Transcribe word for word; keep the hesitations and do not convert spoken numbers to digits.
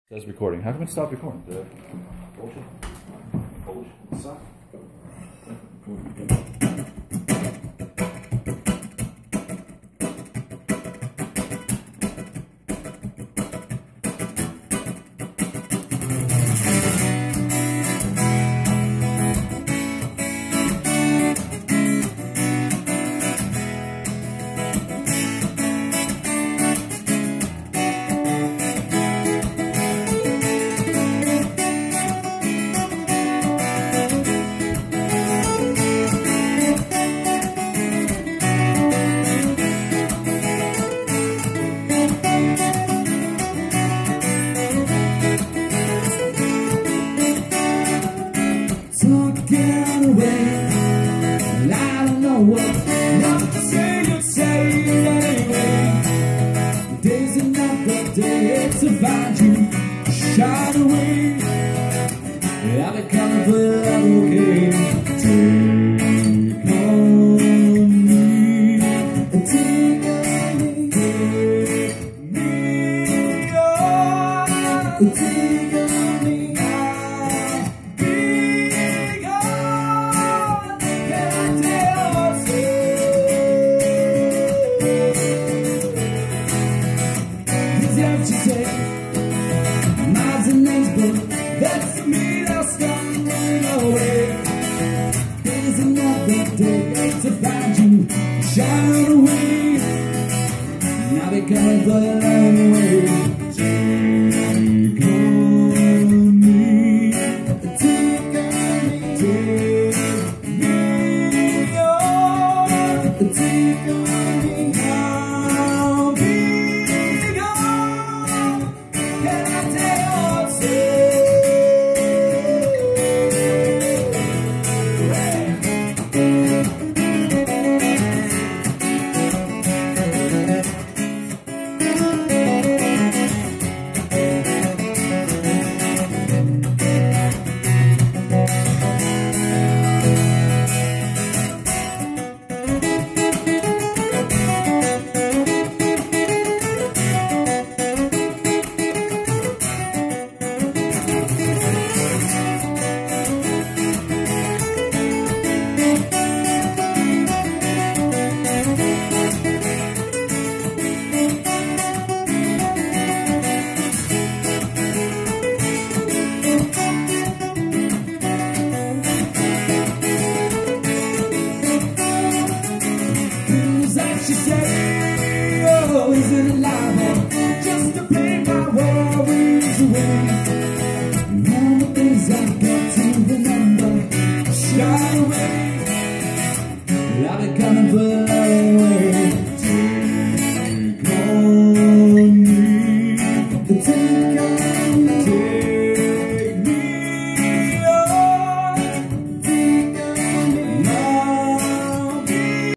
It says recording. How come it stopped recording? Did I bullshit? Bullshit. Stop. To find you, shine away. I've been coming for love, okay. Take on me, take on me, take me on, take on me. I'll be gone. Can I tell what's what you say? Miles and names, but that's me, I'll stumbling away. There's another day to find you, shine away. Now be coming for the long way. Take on me, take on me, take me on, take on me. I'll be gone. Can I tell what's she say? Oh, is it alive or just to paint my worries away? All the things I've got to remember, shy away. I've been coming for